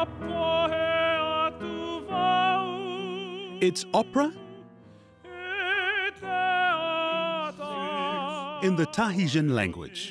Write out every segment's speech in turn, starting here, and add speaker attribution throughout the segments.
Speaker 1: It's opera in the Tahitian language.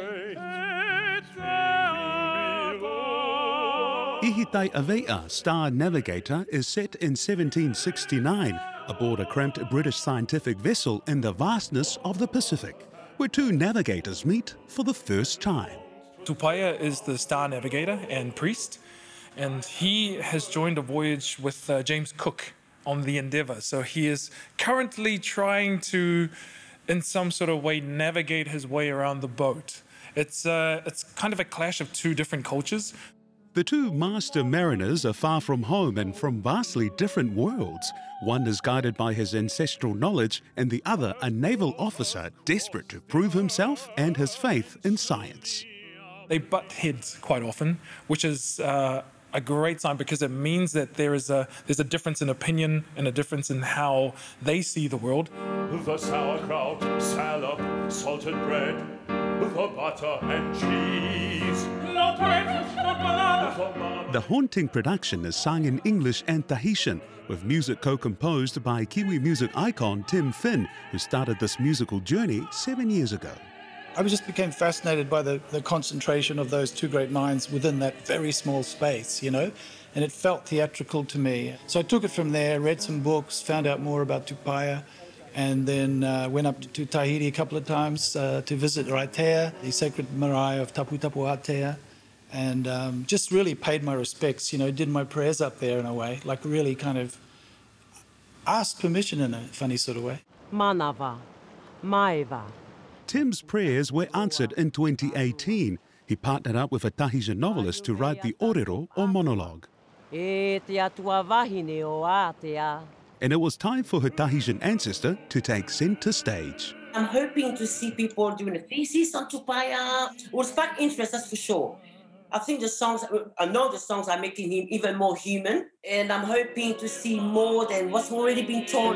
Speaker 1: Ihitai Avei'a star Navigator is set in 1769 aboard a cramped British scientific vessel in the vastness of the Pacific, where two navigators meet for the first time.
Speaker 2: Tupaia is the star navigator and priest, and he has joined a voyage with James Cook on the Endeavour. So he is currently trying to, in some sort of way, navigate his way around the boat. It's kind of a clash of two different cultures.
Speaker 1: The two master mariners are far from home and from vastly different worlds. One is guided by his ancestral knowledge, and the other a naval officer desperate to prove himself and his faith in science.
Speaker 2: They butt heads quite often, which is a great sign because it means that there's a difference in opinion and a difference in how they see the world.
Speaker 3: The sauerkraut, salad, salted bread, the butter and cheese. Not bread, not banana.
Speaker 1: The haunting production is sung in English and Tahitian, with music co-composed by Kiwi music icon Tim Finn, who started this musical journey 7 years ago.
Speaker 4: I just became fascinated by the concentration of those two great minds within that very small space, you know, and it felt theatrical to me. So I took it from there, read some books, found out more about Tupaia, and then went up to Tahiti a couple of times to visit Raitea, the sacred marae of Tapu Tapu Atea, and just really paid my respects, you know, did my prayers up there in a way, like really kind of asked permission in a funny sort of way.
Speaker 5: Manava, Maiva.
Speaker 1: Tim's prayers were answered in 2018. He partnered up with a Tahitian novelist to write the orero, or monologue. And it was time for her Tahitian ancestor to take centre stage.
Speaker 6: I'm hoping to see people doing a thesis on Tupaia. It will spark interest, that's for sure. I think I know the songs are making him even more human, and I'm hoping to see more than what's already been told.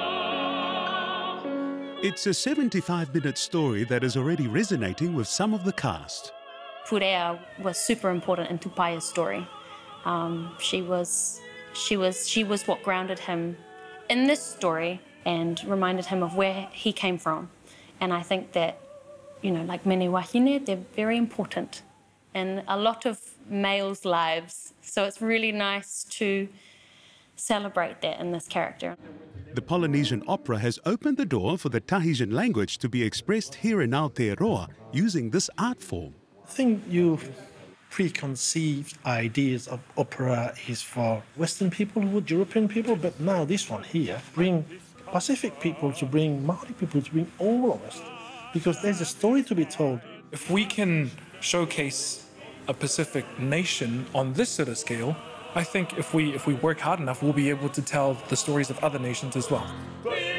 Speaker 1: It's a 75-minute story that is already resonating with some of the cast.
Speaker 7: Purea was super important in Tupaia's story. She was what grounded him in this story and reminded him of where he came from. And I think that, you know, like many wahine, they're very important in a lot of males' lives. So it's really nice to celebrate that in this character.
Speaker 1: The Polynesian opera has opened the door for the Tahitian language to be expressed here in Aotearoa using this art form.
Speaker 8: I think you preconceived ideas of opera is for Western people, European people, but now this one here bring Pacific people to bring Maori people to bring all of us, because there's a story to be told.
Speaker 2: If we can showcase a Pacific nation on this sort of scale, I think if we work hard enough, we'll be able to tell the stories of other nations as well.